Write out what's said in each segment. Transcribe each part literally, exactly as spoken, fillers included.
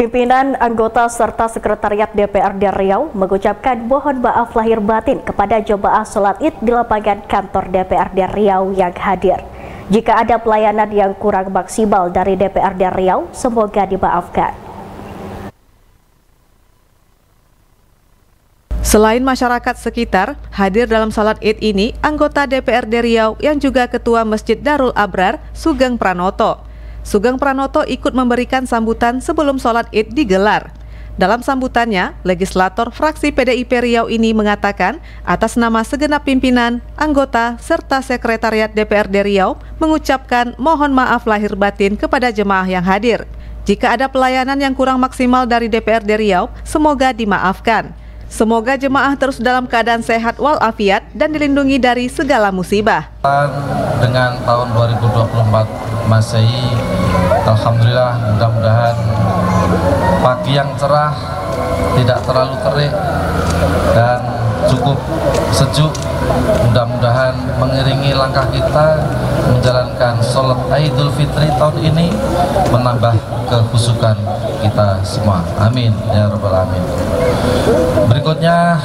Pimpinan, anggota serta sekretariat D P R D Riau mengucapkan mohon maaf lahir batin kepada jemaah sholat Id di lapangan kantor D P R D Riau yang hadir. Jika ada pelayanan yang kurang maksimal dari D P R D Riau, semoga dimaafkan. Selain masyarakat sekitar, hadir dalam salat Id ini anggota D P R D Riau yang juga Ketua Masjid Darul Abrar, Sugeng Pranoto. Sugeng Pranoto ikut memberikan sambutan sebelum sholat Id digelar. Dalam sambutannya, legislator fraksi P D I P Riau ini mengatakan atas nama segenap pimpinan, anggota, serta sekretariat D P R D Riau mengucapkan mohon maaf lahir batin kepada jemaah yang hadir. Jika ada pelayanan yang kurang maksimal dari D P R D Riau, semoga dimaafkan. Semoga jemaah terus dalam keadaan sehat walafiat dan dilindungi dari segala musibah. Dengan tahun dua ribu dua puluh empat Masehi, alhamdulillah, mudah-mudahan pagi yang cerah, tidak terlalu terik dan cukup sejuk. Mudah-mudahan mengiringi langkah kita menjalankan sholat Idul Fitri tahun ini, menambah kehusukan kita semua. Amin ya rabbal alamin. Berikutnya,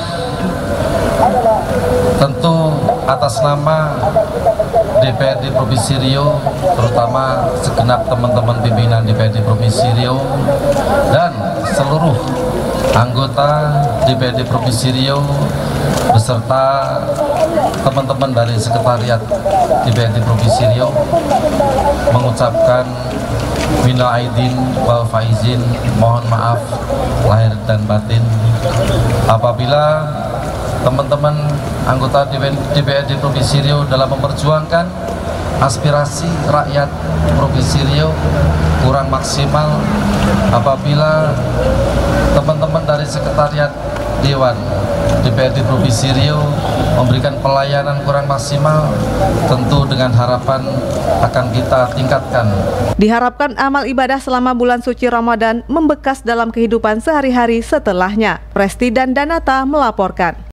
tentu atas nama D P R D Provinsi Riau, terutama segenap teman-teman pimpinan D P R D Provinsi Riau dan seluruh anggota D P R D Provinsi Riau beserta teman-teman dari sekretariat D P R D Provinsi Riau mengucapkan minal aidin wal faizin, mohon maaf lahir dan batin apabila teman-teman anggota D P R D Provinsi Riau dalam memperjuangkan aspirasi rakyat Provinsi Riau kurang maksimal, apabila teman-teman dari sekretariat Dewan D P R D Provinsi Riau memberikan pelayanan kurang maksimal, tentu dengan harapan akan kita tingkatkan. Diharapkan amal ibadah selama bulan suci Ramadan membekas dalam kehidupan sehari-hari setelahnya. Presti dan Danata melaporkan.